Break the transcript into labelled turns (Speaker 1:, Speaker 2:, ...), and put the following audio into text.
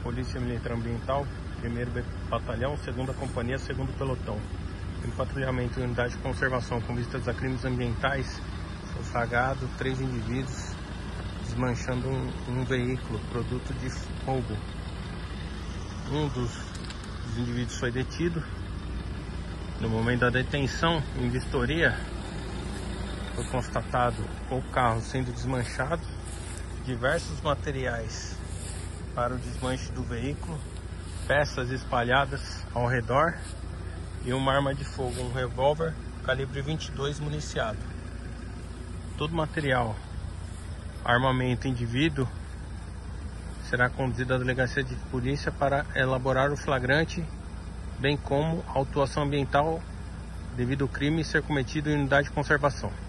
Speaker 1: Polícia Militar Ambiental, 1º Batalhão, 2ª Companhia, 2º Pelotão. Em patrulhamento em unidade de conservação com vistas a crimes ambientais, foi flagrado 3 indivíduos desmanchando um veículo, produto de roubo. Um dos indivíduos foi detido. No momento da detenção, em vistoria, foi constatado o carro sendo desmanchado, diversos materiais para o desmanche do veículo, peças espalhadas ao redor e uma arma de fogo, um revólver calibre 22 municiado. Todo material, armamento, indivíduo será conduzido à delegacia de polícia para elaborar o flagrante, bem como autuação ambiental devido ao crime ser cometido em unidade de conservação.